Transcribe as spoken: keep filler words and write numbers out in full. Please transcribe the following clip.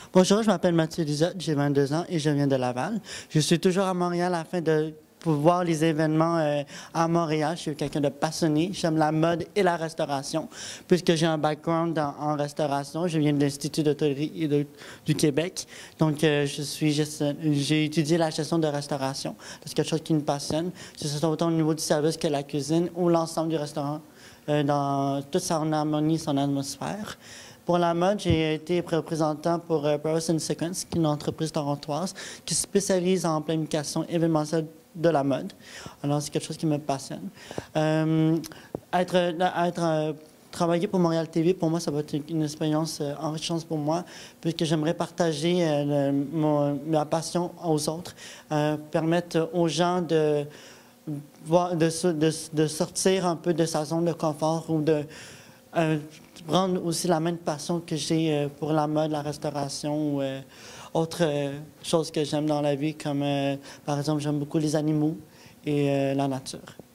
Bonjour, je m'appelle Mathieu Lizotte, j'ai vingt-deux ans et je viens de Laval. Je suis toujours à Montréal afin de voir les événements euh, à Montréal. Je suis quelqu'un de passionné. J'aime la mode et la restauration. Puisque j'ai un background dans- en restauration, je viens de l'Institut d'hôtellerie et de- du Québec. Donc, euh, je suis gestion- j'ai étudié la gestion de restauration. C'est quelque chose qui me passionne. Que ce soit autant au niveau du service que la cuisine ou l'ensemble du restaurant euh, dans toute son harmonie, son atmosphère. Pour la mode, j'ai été représentant pour euh, Paris and Sequence, qui est une entreprise torontoise qui se spécialise en planification événementielle de la mode. Alors, c'est quelque chose qui me passionne. Euh, être, être, euh, travailler pour Montréal T V, pour moi, ça va être une expérience euh, enrichissante pour moi, puisque j'aimerais partager euh, le- mon- ma passion aux autres, euh, permettre aux gens de, voir, de, so- de, de sortir un peu de sa zone de confort ou de euh, prendre aussi la même passion que j'ai euh, pour la mode, la restauration ou euh, autres euh, choses que j'aime dans la vie, comme euh, par exemple, j'aime beaucoup les animaux et euh, la nature.